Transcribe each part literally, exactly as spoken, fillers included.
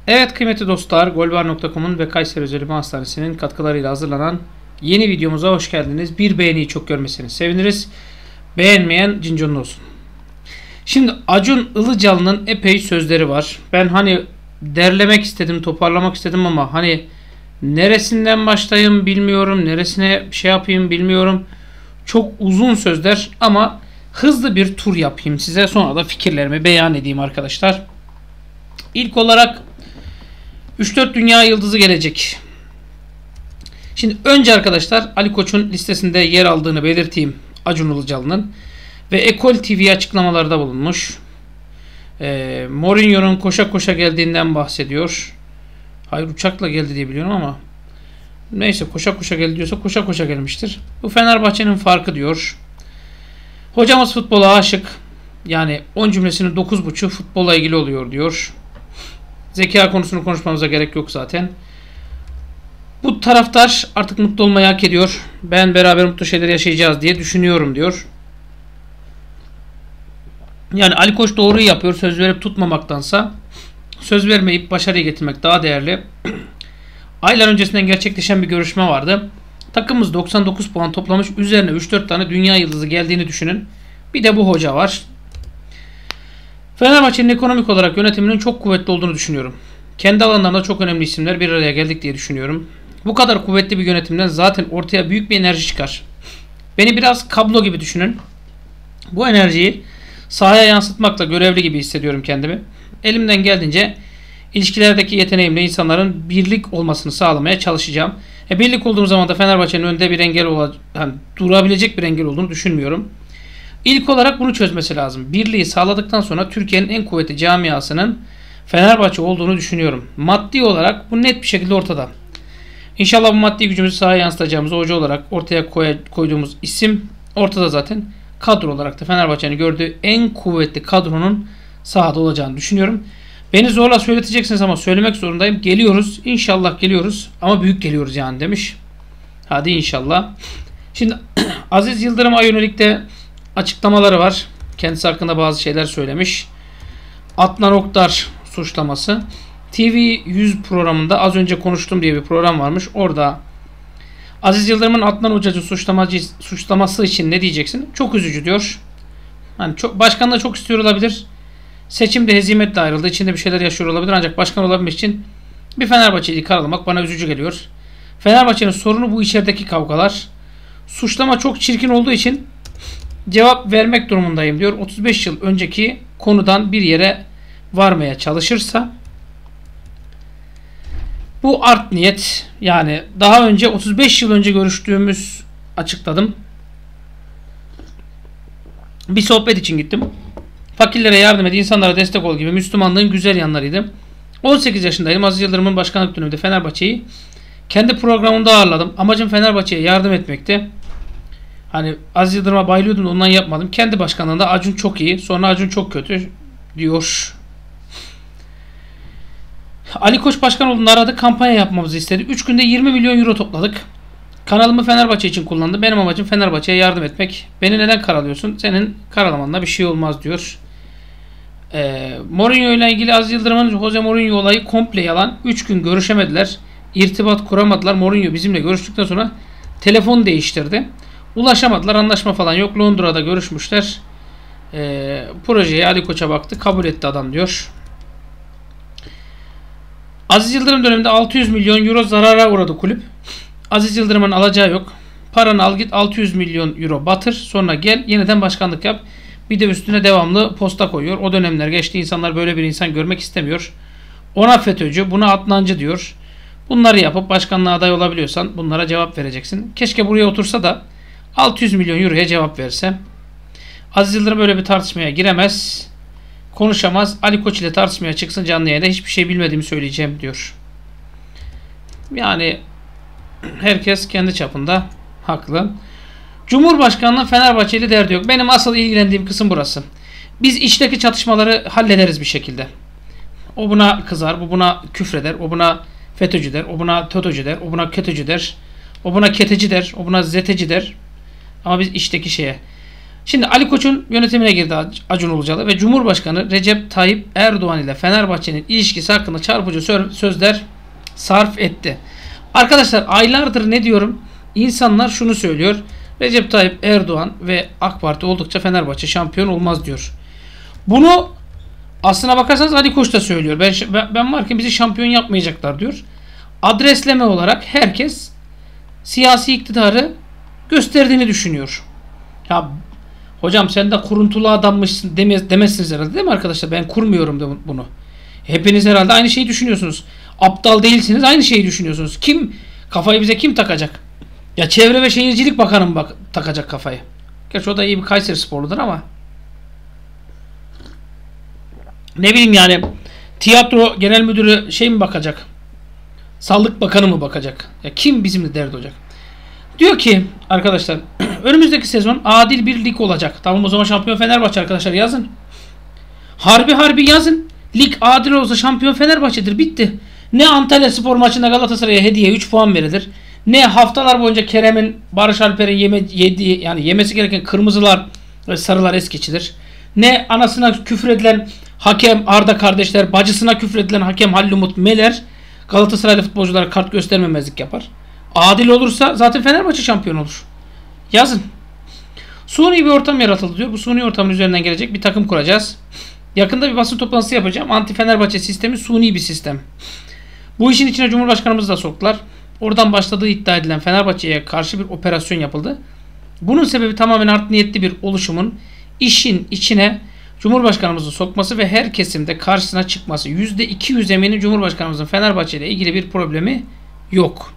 Evet kıymetli dostlar, golbar nokta com'un ve Kayseri Özel Hastanesi'nin katkılarıyla hazırlanan yeni videomuza hoş geldiniz. Bir beğeniyi çok görmesini seviniriz. Beğenmeyen cinconun olsun. Şimdi Acun Ilıcalı'nın epey sözleri var. Ben hani derlemek istedim, toparlamak istedim ama hani neresinden başlayayım bilmiyorum, neresine şey yapayım bilmiyorum. Çok uzun sözler ama hızlı bir tur yapayım size, sonra da fikirlerimi beyan edeyim arkadaşlar. İlk olarak üç dört dünya yıldızı gelecek. Şimdi önce arkadaşlar Ali Koç'un listesinde yer aldığını belirteyim Acun Ilıcalı'nın. Ve Ekol T V'ye açıklamalarda bulunmuş. E, Mourinho'nun koşa koşa geldiğinden bahsediyor. Hayır, uçakla geldi diye biliyorum ama neyse, koşa koşa geldi diyorsa koşa koşa gelmiştir. Bu Fenerbahçe'nin farkı diyor. Hocamız futbola aşık. Yani on cümlesinin dokuz buçuğu futbolla ilgili oluyor diyor. Zeka konusunu konuşmamıza gerek yok zaten. Bu taraftar artık mutlu olmayı hak ediyor. Ben beraber mutlu şeyler yaşayacağız diye düşünüyorum diyor. Yani Ali Koç doğruyu yapıyor. Söz verip tutmamaktansa söz vermeyip başarıya getirmek daha değerli. Aylar öncesinden gerçekleşen bir görüşme vardı. Takımımız doksan dokuz puan toplamış. Üzerine üç dört tane dünya yıldızı geldiğini düşünün. Bir de bu hoca var. Fenerbahçe'nin ekonomik olarak yönetiminin çok kuvvetli olduğunu düşünüyorum. Kendi alanlarında çok önemli isimler bir araya geldik diye düşünüyorum. Bu kadar kuvvetli bir yönetimden zaten ortaya büyük bir enerji çıkar. Beni biraz kablo gibi düşünün. Bu enerjiyi sahaya yansıtmakla görevli gibi hissediyorum kendimi. Elimden geldiğince ilişkilerdeki yeteneğimle insanların birlik olmasını sağlamaya çalışacağım. E, birlik olduğum zaman da Fenerbahçe'nin önünde bir engel olacak, yani durabilecek bir engel olduğunu düşünmüyorum. İlk olarak bunu çözmesi lazım. Birliği sağladıktan sonra Türkiye'nin en kuvvetli camiasının Fenerbahçe olduğunu düşünüyorum. Maddi olarak bu net bir şekilde ortada. İnşallah bu maddi gücümüzü sahaya yansıtacağımız hoca olarak ortaya koy, koyduğumuz isim ortada zaten. Kadro olarak da Fenerbahçe'nin gördüğü en kuvvetli kadronun sahada olacağını düşünüyorum. Beni zorla söyleteceksiniz ama söylemek zorundayım. Geliyoruz. İnşallah geliyoruz. Ama büyük geliyoruz yani demiş. Hadi inşallah. Şimdi Aziz Yıldırım'a yönelik de açıklamaları var. Kendisi hakkında bazı şeyler söylemiş. Adnan Oktar suçlaması. T V yüz programında az önce konuştum diye bir program varmış. Orada Aziz Yıldırım'ın Adnan Hoca'cı suçlamacı, suçlaması için ne diyeceksin? Çok üzücü diyor. Hani çok, başkan da çok istiyor olabilir. Seçimde hezimetle ayrıldı. İçinde bir şeyler yaşıyor olabilir. Ancak başkan olabilmek için bir Fenerbahçe'yi karalamak bana üzücü geliyor. Fenerbahçe'nin sorunu bu içerideki kavgalar. Suçlama çok çirkin olduğu için cevap vermek durumundayım diyor. otuz beş yıl önceki konudan bir yere varmaya çalışırsa bu art niyet, yani daha önce otuz beş yıl önce görüştüğümüz, açıkladım. Bir sohbet için gittim. Fakirlere yardım et, insanlara destek ol gibi Müslümanlığın güzel yanlarıydı. on sekiz yaşındaydım. Aziz Yıldırım'ın başkanlık döneminde Fenerbahçe'yi kendi programımda ağırladım. Amacım Fenerbahçe'ye yardım etmekti. Hani Aziz Yıldırım'a bayılıyordum da ondan yapmadım. Kendi başkanlığında Acun çok iyi, sonra Acun çok kötü diyor. Ali Koç başkan olduğunda aradı, kampanya yapmamızı istedi. üç günde yirmi milyon euro topladık. Kanalımı Fenerbahçe için kullandı. Benim amacım Fenerbahçe'ye yardım etmek. Beni neden karalıyorsun? Senin karalamanla bir şey olmaz diyor. Ee, Mourinho ile ilgili Aziz Yıldırım'ın Jose Mourinho olayı komple yalan. üç gün görüşemediler. İrtibat kuramadılar. Mourinho bizimle görüştükten sonra telefon değiştirdi. Ulaşamadılar. Anlaşma falan yok. Londra'da görüşmüşler. Ee, projeye Ali Koç'a baktı. Kabul etti adam diyor. Aziz Yıldırım döneminde altı yüz milyon euro zarara uğradı kulüp. Aziz Yıldırım'ın alacağı yok. Paranı al git, altı yüz milyon euro batır. Sonra gel yeniden başkanlık yap. Bir de üstüne devamlı posta koyuyor. O dönemler geçti. İnsanlar böyle bir insan görmek istemiyor. Ona FETÖ'cü, buna Adnancı diyor. Bunları yapıp başkanlığa aday olabiliyorsan bunlara cevap vereceksin. Keşke buraya otursa da altı yüz milyon euroya cevap verse. Aziz Yıldırım böyle bir tartışmaya giremez. Konuşamaz. Ali Koç ile tartışmaya çıksın canlı yayında, hiçbir şey bilmediğimi söyleyeceğim diyor. Yani herkes kendi çapında haklı. Cumhurbaşkanlığı Fenerbahçe ile derdi yok. Benim asıl ilgilendiğim kısım burası. Biz içteki çatışmaları hallederiz bir şekilde. O buna kızar, bu buna küfreder, o buna FETÖ'cü der, o buna TOTO'cü der, o buna KETÖ'cü der, o buna keteci der, o buna zeteci der. Ama biz içteki şeye. Şimdi Ali Koç'un yönetimine girdi Acun Ilıcalı ve Cumhurbaşkanı Recep Tayyip Erdoğan ile Fenerbahçe'nin ilişkisi hakkında çarpıcı sözler sarf etti. Arkadaşlar aylardır ne diyorum? İnsanlar şunu söylüyor. Recep Tayyip Erdoğan ve AK Parti oldukça Fenerbahçe şampiyon olmaz diyor. Bunu aslına bakarsanız Ali Koç da söylüyor. Ben, ben varken bizi şampiyon yapmayacaklar diyor. Adresleme olarak herkes siyasi iktidarı gösterdiğini düşünüyor. Ya hocam sen de kuruntulu adammışsın demez, demezsiniz herhalde değil mi arkadaşlar? Ben kurmuyorum da bunu. Hepiniz herhalde aynı şeyi düşünüyorsunuz. Aptal değilsiniz, aynı şeyi düşünüyorsunuz. Kim kafayı bize kim takacak? Ya Çevre ve Şehircilik Bakanı mı bak, takacak kafayı? Gerçi o da iyi bir Kayseri sporludur ama ne bileyim yani tiyatro genel müdürü şey mi bakacak? Sağlık Bakanı mı bakacak? Ya kim bizimle dert olacak? Diyor ki arkadaşlar önümüzdeki sezon adil bir lig olacak. Tamam o zaman şampiyon Fenerbahçe arkadaşlar yazın. Harbi harbi yazın. Lig adil olsa şampiyon Fenerbahçe'dir. Bitti. Ne Antalya Spor maçında Galatasaray'a hediye üç puan verilir. Ne haftalar boyunca Kerem'in Barış Alper'in yeme, yediği yani yemesi gereken kırmızılar ve sarılar es geçilir. Ne anasına küfredilen hakem Arda kardeşler, bacısına küfredilen hakem Halil Umut Meler Galatasaraylı futbolculara kart göstermemezlik yapar. Adil olursa zaten Fenerbahçe şampiyon olur. Yazın. Suni bir ortam yaratıldı diyor. Bu suni ortamın üzerinden gelecek bir takım kuracağız. Yakında bir basın toplantısı yapacağım. Anti Fenerbahçe sistemi suni bir sistem. Bu işin içine Cumhurbaşkanımızı da soktular. Oradan başladığı iddia edilen Fenerbahçe'ye karşı bir operasyon yapıldı. Bunun sebebi tamamen art niyetli bir oluşumun işin içine Cumhurbaşkanımızı sokması ve her kesimde karşısına çıkması. yüzde iki yüz eminim Cumhurbaşkanımızın Fenerbahçe ile ilgili bir problemi yok.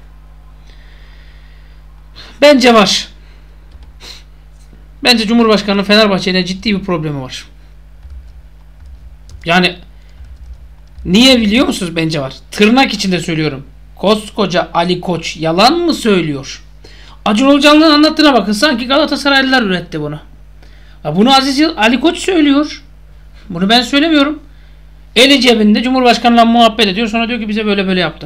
Bence var. Bence Cumhurbaşkanı'nın Fenerbahçe ile ciddi bir problemi var. Yani niye biliyor musunuz bence var? Tırnak içinde söylüyorum. Koskoca Ali Koç yalan mı söylüyor? Acun Ilıcalı'nın anlattığına bakın. Sanki Galatasaraylılar üretti bunu. Bunu Aziz Ali Koç söylüyor. Bunu ben söylemiyorum. Eli cebinde Cumhurbaşkanı'yla muhabbet ediyor. Sonra diyor ki bize böyle böyle yaptı.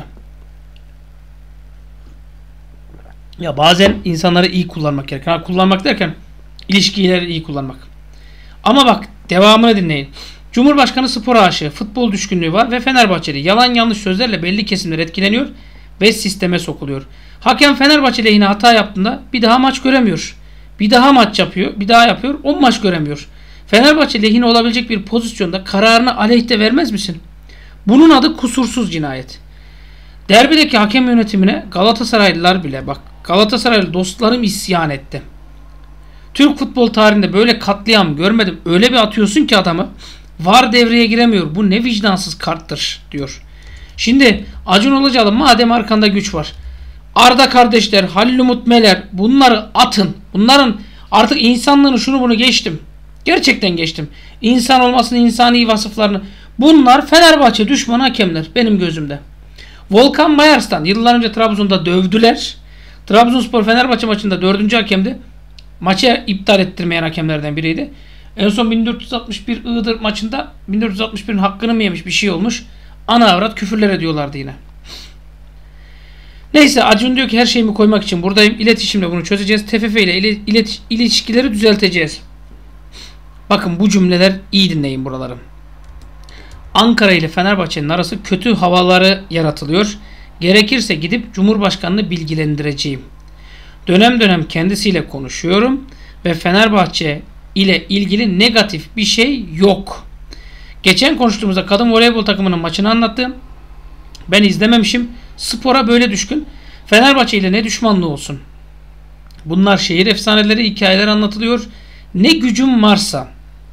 Ya bazen insanları iyi kullanmak gerekir. Ha, kullanmak derken ilişkileri iyi kullanmak. Ama bak devamını dinleyin. Cumhurbaşkanı spor aşığı, futbol düşkünlüğü var ve Fenerbahçeli yalan yanlış sözlerle belli kesimler etkileniyor ve sisteme sokuluyor. Hakem Fenerbahçe lehine hata yaptığında bir daha maç göremiyor. Bir daha maç yapıyor, bir daha yapıyor, on maç göremiyor. Fenerbahçe lehine olabilecek bir pozisyonda kararını aleyhte vermez misin? Bunun adı kusursuz cinayet. Derbideki hakem yönetimine Galatasaraylılar bile bak Galatasaraylı dostlarım isyan etti. Türk futbol tarihinde böyle katliam görmedim. Öyle bir atıyorsun ki adamı. VAR devreye giremiyor. Bu ne vicdansız karttır diyor. Şimdi Acun Ilıcalı madem arkanda güç var. Arda kardeşler, Halil Umut Meler bunları atın. Bunların artık insanlığını şunu bunu geçtim. Gerçekten geçtim. İnsan olmasını, insani vasıflarını. Bunlar Fenerbahçe düşmanı hakemler benim gözümde. Volkan Bayarslan yıllar önce Trabzon'da dövdüler. Trabzonspor Fenerbahçe maçında dördüncü hakemdi. Maçı iptal ettirmeyen hakemlerden biriydi. En son bin dört yüz altmış bir Iğdır maçında bin dört yüz altmış birin hakkını mı yemiş bir şey olmuş. Ana avrat küfürler ediyorlardı yine. Neyse Acun diyor ki her şeyimi koymak için buradayım. İletişimle bunu çözeceğiz. T F F ile ilet, ilet, ilişkileri düzelteceğiz. Bakın bu cümleler iyi dinleyin buraları. Ankara ile Fenerbahçe'nin arası kötü havaları yaratılıyor. Gerekirse gidip Cumhurbaşkanı'nı bilgilendireceğim. Dönem dönem kendisiyle konuşuyorum ve Fenerbahçe ile ilgili negatif bir şey yok. Geçen konuştuğumuzda kadın voleybol takımının maçını anlattım. Ben izlememişim. Spora böyle düşkün. Fenerbahçe ile ne düşmanlığı olsun. Bunlar şehir efsaneleri, hikayeler anlatılıyor. Ne gücüm varsa,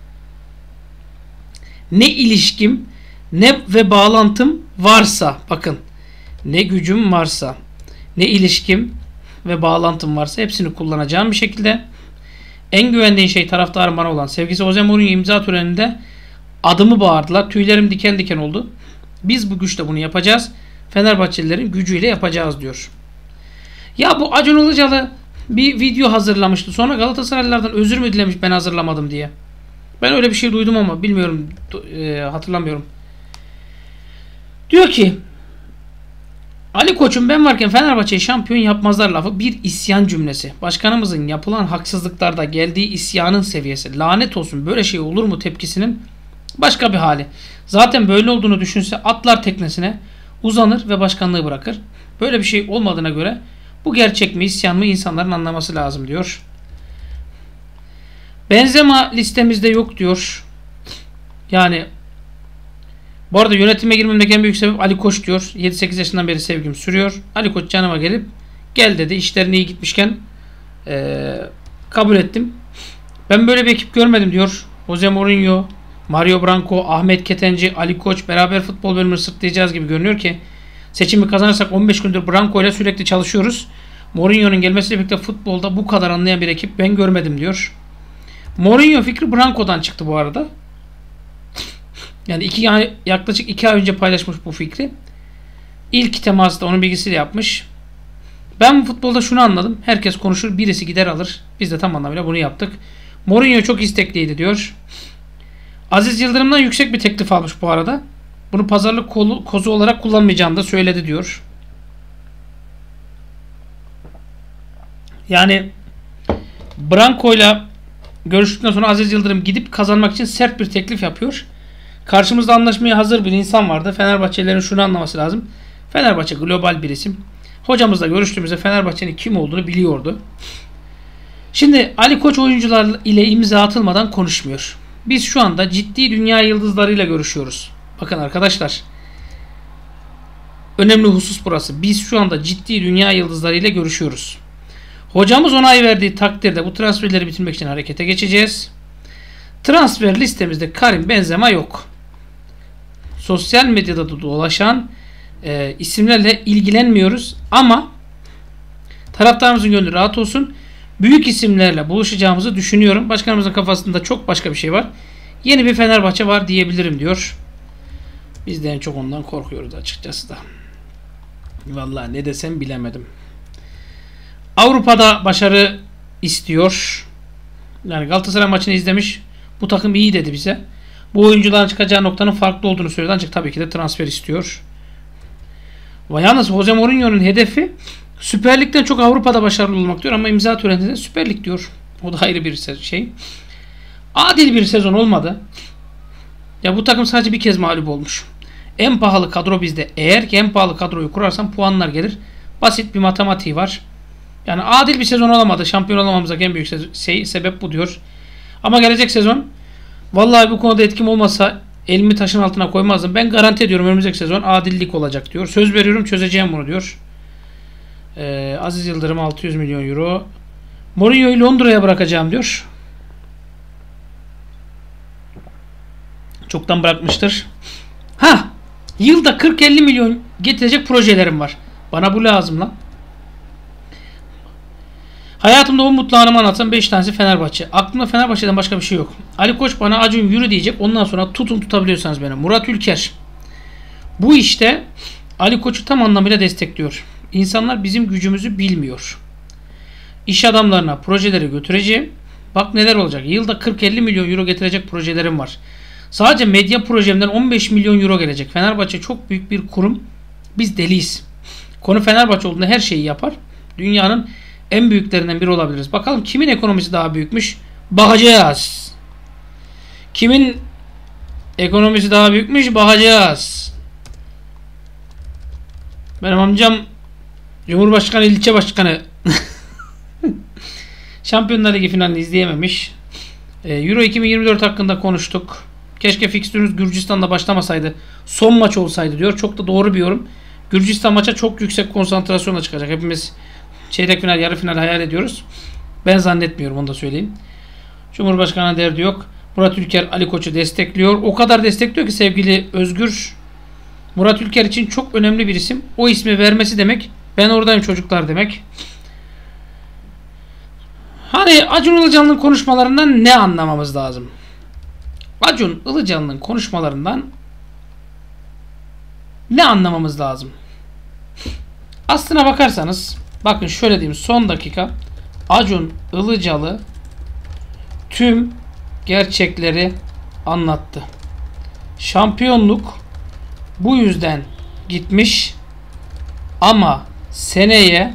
ne ilişkim, ne ve bağlantım varsa, bakın, ne gücüm varsa, ne ilişkim ve bağlantım varsa hepsini kullanacağım bir şekilde. En güvendiğin şey taraftarım bana olan sevgisi Jose Mourinho imza töreninde adımı bağırdılar. Tüylerim diken diken oldu. Biz bu güçle bunu yapacağız. Fenerbahçelilerin gücüyle yapacağız diyor. Ya bu Acun Ilıcalı bir video hazırlamıştı. Sonra Galatasaraylılardan özür mü dilemiş ben hazırlamadım diye. Ben öyle bir şey duydum ama bilmiyorum, e, hatırlamıyorum. Diyor ki Ali Koç'un ben varken Fenerbahçe'yi şampiyon yapmazlar lafı bir isyan cümlesi. Başkanımızın yapılan haksızlıklarda geldiği isyanın seviyesi. Lanet olsun, böyle şey olur mu tepkisinin başka bir hali. Zaten böyle olduğunu düşünse atlar teknesine, uzanır ve başkanlığı bırakır. Böyle bir şey olmadığına göre bu gerçek mi isyan mı insanların anlaması lazım diyor. Benzema listemizde yok diyor. Yani bu arada yönetime girmemdeki en büyük sebep Ali Koç diyor. yedi sekiz yaşından beri sevgim sürüyor. Ali Koç canıma gelip gel dedi. İşlerin iyi gitmişken ee, kabul ettim. Ben böyle bir ekip görmedim diyor. Jose Mourinho, Mario Branco, Ahmet Ketenci, Ali Koç beraber futbol bölümünü sırtlayacağız gibi görünüyor ki seçimi kazanırsak on beş gündür Branco ile sürekli çalışıyoruz. Mourinho'nun gelmesiyle birlikte futbolda bu kadar anlayan bir ekip ben görmedim diyor. Mourinho fikri Branco'dan çıktı bu arada. Yani iki ay, yaklaşık iki ay önce paylaşmış bu fikri. İlk teması da onun bilgisiyle yapmış. Ben bu futbolda şunu anladım. Herkes konuşur, birisi gider alır. Biz de tam anlamıyla bunu yaptık. Mourinho çok istekliydi diyor. Aziz Yıldırım'dan yüksek bir teklif almış bu arada. Bunu pazarlık kolu, kozu olarak kullanmayacağını da söyledi diyor. Yani Branco'yla görüştükten sonra Aziz Yıldırım gidip kazanmak için sert bir teklif yapıyor. Karşımızda anlaşmaya hazır bir insan vardı. Fenerbahçelilerin şunu anlaması lazım. Fenerbahçe global bir isim. Hocamızla görüştüğümüzde Fenerbahçe'nin kim olduğunu biliyordu. Şimdi Ali Koç oyuncular ile imza atılmadan konuşmuyor. Biz şu anda ciddi dünya yıldızlarıyla görüşüyoruz. Bakın arkadaşlar. Önemli husus burası. Biz şu anda ciddi dünya yıldızlarıyla görüşüyoruz. Hocamız onay verdiği takdirde bu transferleri bitirmek için harekete geçeceğiz. Transfer listemizde Karim Benzema yok. Sosyal medyada da dolaşan e, isimlerle ilgilenmiyoruz ama taraftarımızın gönlü rahat olsun. Büyük isimlerle buluşacağımızı düşünüyorum. Başkanımızın kafasında çok başka bir şey var. Yeni bir Fenerbahçe var diyebilirim diyor. Biz de en çok ondan korkuyoruz açıkçası da. Vallahi ne desem bilemedim. Avrupa'da başarı istiyor. Yani Galatasaray maçını izlemiş. Bu takım iyi dedi bize. Bu oyuncuların çıkacağı noktanın farklı olduğunu söyledi. Ancak tabii ki de transfer istiyor. Ve yalnız Jose Mourinho'nun hedefi Süper Lig'den çok Avrupa'da başarılı olmak diyor ama imza töreninde Süper Lig diyor. O da ayrı bir şey. Adil bir sezon olmadı. Ya bu takım sadece bir kez mağlup olmuş. En pahalı kadro bizde. Eğer ki en pahalı kadroyu kurarsan puanlar gelir. Basit bir matematiği var. Yani adil bir sezon olamadı. Şampiyon olamamıza en büyük şey, sebep bu diyor. Ama gelecek sezon vallahi bu konuda etkim olmasa elimi taşın altına koymazdım. Ben garanti ediyorum önümüzdeki sezon adillik olacak diyor. Söz veriyorum çözeceğim bunu diyor. Ee, Aziz Yıldırım altı yüz milyon euro. Mourinho'yu Londra'ya bırakacağım diyor. Çoktan bırakmıştır. Ha, yılda kırk elli milyon getirecek projelerim var. Bana bu lazım lan. Hayatımda on mutlu anımı anlatsam beş tanesi Fenerbahçe. Aklımda Fenerbahçe'den başka bir şey yok. Ali Koç bana Acun yürü diyecek. Ondan sonra tutun tutabiliyorsanız beni. Murat Ülker. Bu işte Ali Koç'u tam anlamıyla destekliyor. İnsanlar bizim gücümüzü bilmiyor. İş adamlarına projeleri götüreceğim. Bak neler olacak. Yılda kırk elli milyon euro getirecek projelerim var. Sadece medya projemden on beş milyon euro gelecek. Fenerbahçe çok büyük bir kurum. Biz deliyiz. Konu Fenerbahçe olduğunda her şeyi yapar. Dünyanın en büyüklerinden biri olabiliriz. Bakalım kimin ekonomisi daha büyükmüş? Bakacağız. Kimin ekonomisi daha büyükmüş? Bakacağız. Benim amcam Cumhurbaşkanı, ilçe başkanı. Şampiyonlar Ligi finalini izleyememiş. Euro iki bin yirmi dört hakkında konuştuk. Keşke fikstürünüz Gürcistan'da başlamasaydı. Son maç olsaydı diyor. Çok da doğru bir yorum. Gürcistan maça çok yüksek konsantrasyonla çıkacak. Hepimiz çeyrek final, yarı final hayal ediyoruz. Ben zannetmiyorum, onu da söyleyeyim. Cumhurbaşkanı derdi yok. Murat Ülker Ali Koç'u destekliyor. O kadar destekliyor ki sevgili Özgür. Murat Ülker için çok önemli bir isim. O ismi vermesi demek ben oradayım çocuklar demek. Hani Acun Ilıcalı'nın konuşmalarından ne anlamamız lazım? Acun Ilıcalı'nın konuşmalarından ne anlamamız lazım? Aslına bakarsanız bakın şöyle diyeyim, son dakika Acun Ilıcalı tüm gerçekleri anlattı. Şampiyonluk bu yüzden gitmiş. Ama seneye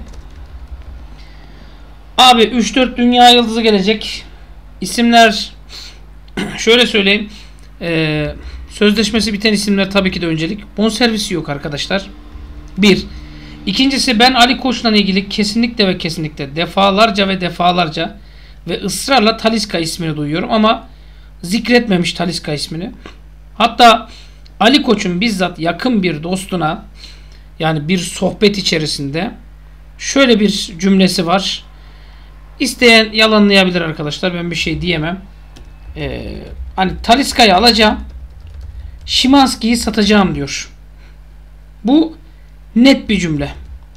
abi üç dört dünya yıldızı gelecek. İsimler şöyle söyleyeyim. Ee, sözleşmesi biten isimler tabii ki de öncelik. Bonservisi yok arkadaşlar. Bir. İkincisi, ben Ali Koç'la ilgili kesinlikle ve kesinlikle defalarca ve defalarca ve ısrarla Talisca ismini duyuyorum ama zikretmemiş Talisca ismini. Hatta Ali Koç'un bizzat yakın bir dostuna, yani bir sohbet içerisinde şöyle bir cümlesi var. İsteyen yalanlayabilir arkadaşlar. Ben bir şey diyemem. Ee, hani Talisca'yı alacağım, Szymański'yi satacağım diyor. Bu net bir cümle.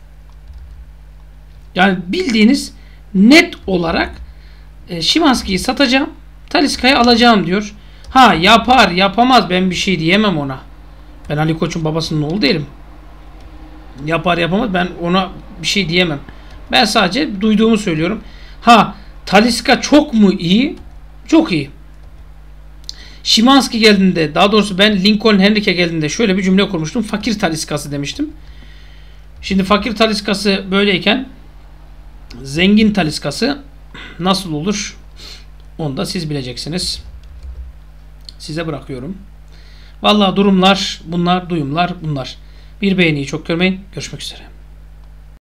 Yani bildiğiniz net olarak e, Szymański'yi satacağım, Talisca'yı alacağım diyor. Ha, yapar yapamaz ben bir şey diyemem ona. Ben Ali Koç'un babasının oğlu değilim. Yapar yapamaz ben ona bir şey diyemem. Ben sadece duyduğumu söylüyorum. Ha, Talisca çok mu iyi? Çok iyi. Szymański geldiğinde, daha doğrusu ben Lincoln Henrique geldiğinde şöyle bir cümle kurmuştum. Fakir Talisca'sı demiştim. Şimdi fakir Talisca'sı böyleyken zengin Talisca'sı nasıl olur? Onu da siz bileceksiniz. Size bırakıyorum. Vallahi durumlar bunlar, duyumlar bunlar. Bir beğeniyi çok görmeyin. Görüşmek üzere.